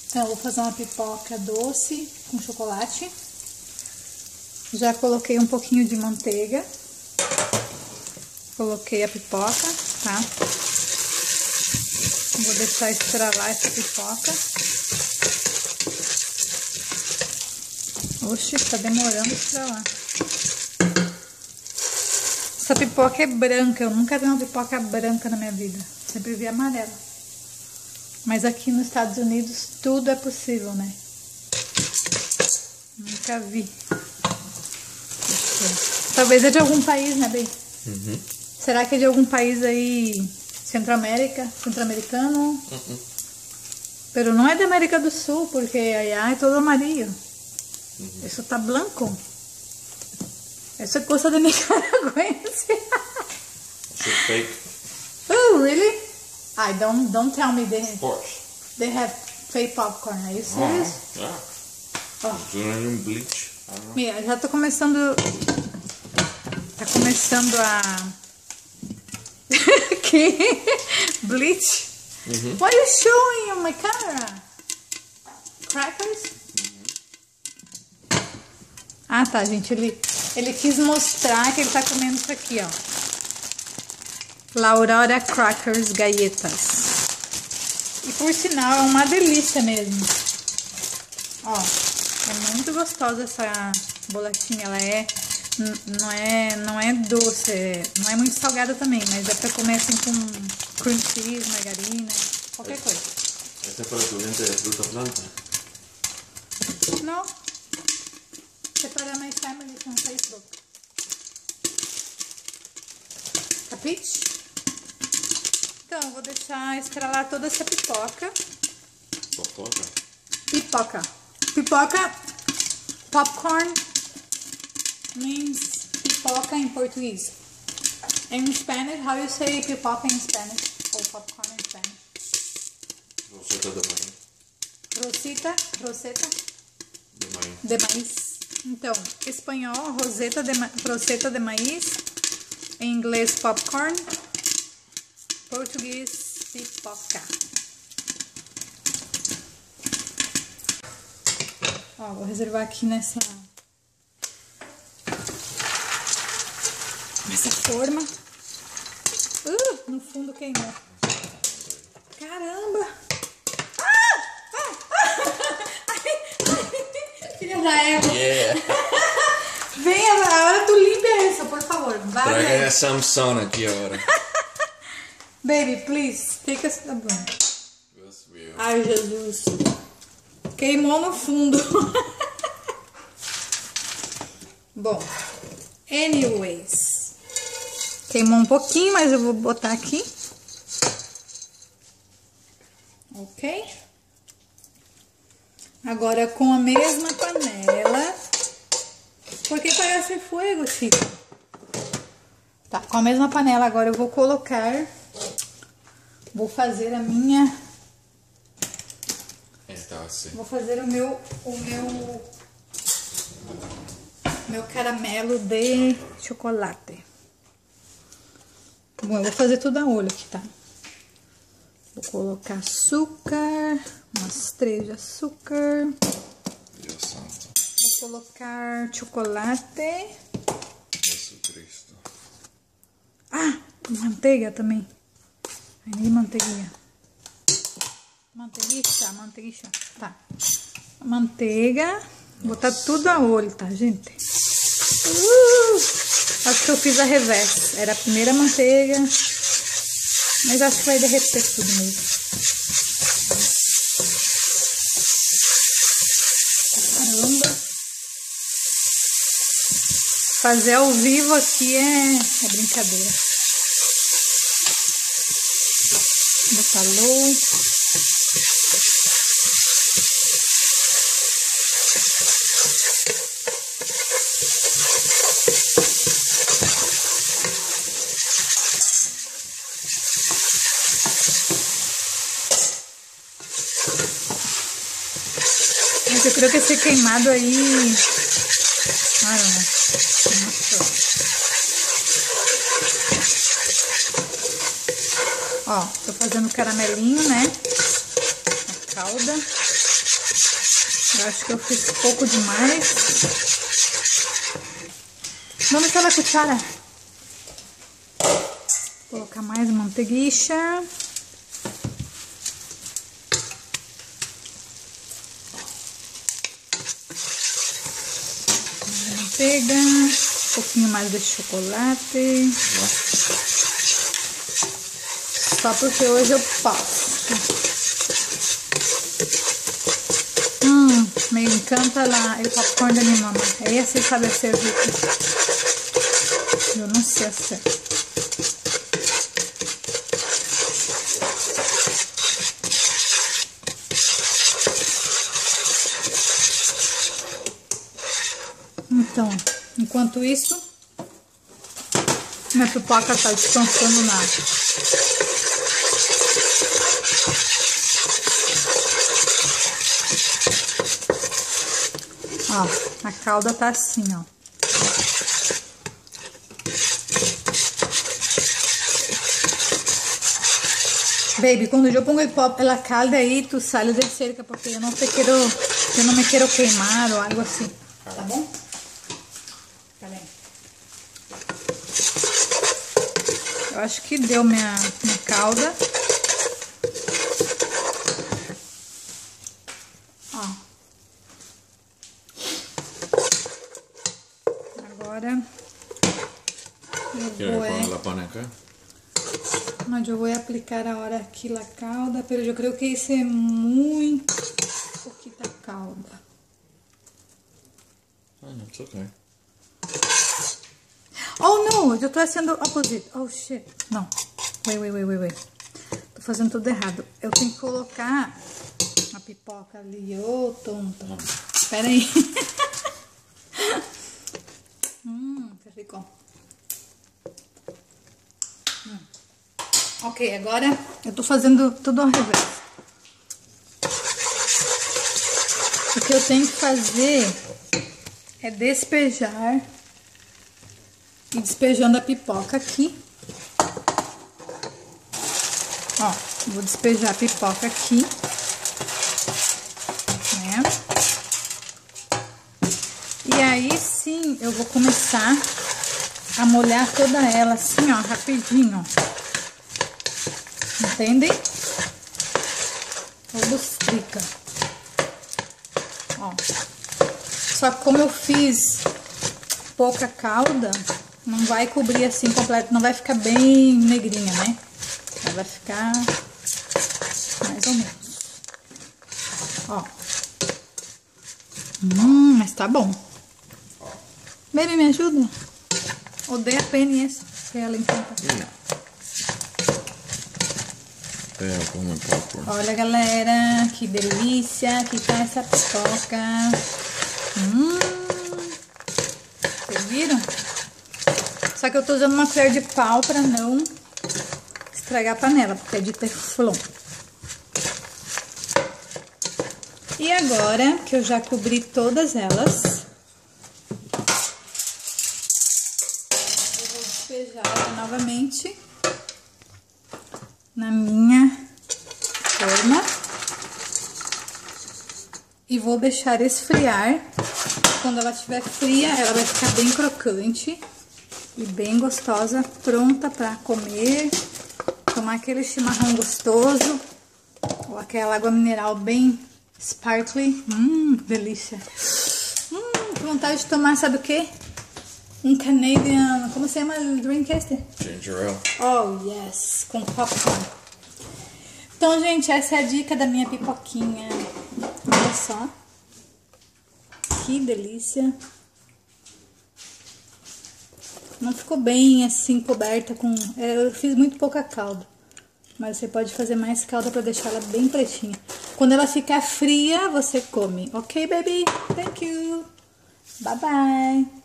Então, eu vou fazer uma pipoca doce com chocolate. Já coloquei um pouquinho de manteiga. Coloquei a pipoca, tá? Vou deixar estralar essa pipoca. Oxe, tá demorando a estralar. Essa pipoca é branca. Eu nunca vi uma pipoca branca na minha vida. Sempre vi amarela. Mas aqui nos Estados Unidos tudo é possível, né? Nunca vi. Talvez é de algum país, né, Bem? Uhum. Será que é de algum país aí, centro-americano? Pero não é da América do Sul, porque allá é todo amarillo. Isso tá branco. Isso é coisa de nicaragüense. It's fake. Oh, really? Don't tell me Of course. they have fake popcorn. Are you serious? Yeah. Oh. Doing in bleach. I don't know. Mira, já tô começando... Tá começando a... Que? Bleach? What are you showing on my camera? Crackers? Ah, tá, gente. Ele quis mostrar que ele tá comendo isso aqui, ó. Laurora Crackers Galletas. E por sinal, é uma delícia mesmo. Ó, é muito gostosa essa bolachinha. Ela não é doce, não é muito salgada também, mas é pra comer assim com cream cheese, margarina, qualquer coisa. Este es para tu diente de fruta blanca. Não. Separa my family on Facebook. Capiche? Então, eu vou deixar estralar toda essa pipoca. Fofoca. Pipoca. Pipoca, popcorn, means pipoca em português. In Spanish, how you say pipoca in Spanish? Or popcorn in Spanish? Roseta de maíz. Roseta De maíz. de maíz. Então, espanhol, roseta de maíz. Em inglês, popcorn. Português, pipoca. Ó, vou reservar aqui nessa forma. No fundo queimou. Caramba! Filha da égua. Yeah. Venha, agora tu limpa isso, por favor. Vai. Traga a Samsung aqui agora. Baby, please, take a sabão. Deus meu. Ai, Jesus. Queimou no fundo. Bom, anyways. Queimou um pouquinho, mas eu vou botar aqui. Ok? Agora com a mesma panela. Por que parece fogo, Chico? Tá, com a mesma panela agora eu vou colocar... Vou fazer a minha... Tá assim. Vou fazer o meu caramelo de chocolate. Bom, eu vou fazer tudo a olho aqui, tá? Vou colocar açúcar, umas 3 de açúcar. Deus santo. Vou colocar chocolate. Jesus Cristo. Ah, manteiga também. Aí, manteiguinha. Manteiguinha. Tá. Manteiga. Vou botar tudo a olho, tá, gente? Acho que eu fiz a revés. Era a primeira manteiga. Mas acho que vai derreter tudo mesmo. Caramba. Fazer ao vivo aqui é brincadeira. Botar low. Mas eu creio que esse queimado aí... I don't know. Ó, tô fazendo caramelinho, né? A calda. Eu acho que eu fiz pouco demais. Vamos usar a cuchara. Vou colocar mais manteiguiça. Mais manteiga. Um pouquinho mais de chocolate. Só porque hoje eu posso. Me encanta el popcorn de mi mamá. Ella sí sabe hacer rico. Yo no sé hacer. Então, enquanto isso, minha pipoca tá descansando na água. Ó, a calda tá assim, ó. Baby, cuando yo pongo la calda ahí, tú sales de cerca porque yo no me quiero queimar o algo así. Tá bom? Tá bem. Eu acho que deu minha calda. Ó. Agora ¿Quieres poner la pan acá? Mas eu vou aplicar agora aqui a calda, pero eu creio que isso é muito pouquita calda. It's okay. Oh, não, eu tô fazendo opposite. Oh, shit. Não. Wait. Tô fazendo tudo errado. Eu tenho que colocar a pipoca ali. Ô, tonta. Espera aí. Que ficou. Ok, agora eu tô fazendo tudo ao revés. O que eu tenho que fazer é despejar e despejando a pipoca aqui. Ó, vou despejar a pipoca aqui, né? E aí sim eu vou começar a molhar toda ela assim, ó, rapidinho, ó. Entendem? Lustrica. Ó. Só que como eu fiz pouca calda, não vai cobrir assim completo, não vai ficar bem negrinha, né? Ela vai ficar mais ou menos. Ó. Mas tá bom. Baby, me ajuda? Odeia a pena essa. Pra ela encantar. Olha, galera, que delícia que tá essa pipoca. Vocês viram? Só que eu tô usando uma colher de pau pra não estragar a panela, porque é de teflon. E agora que eu já cobri todas elas, eu vou despejar ela novamente na minha forma e vou deixar esfriar. Quando ela estiver fria, ela vai ficar bem crocante e bem gostosa, pronta para comer, tomar aquele chimarrão gostoso ou aquela água mineral bem sparkly. Delícia. Que vontade de tomar, sabe o que? Um Canadian, como se chama o drink este? Ginger ale. Oh, yes, com popcorn. Então, gente, essa é a dica da minha pipoquinha. Olha só. Que delícia. Não ficou bem assim, coberta com... Eu fiz muito pouca calda. Mas você pode fazer mais calda pra deixar ela bem pretinha. Quando ela ficar fria, você come. Ok, baby? Thank you. Bye, bye.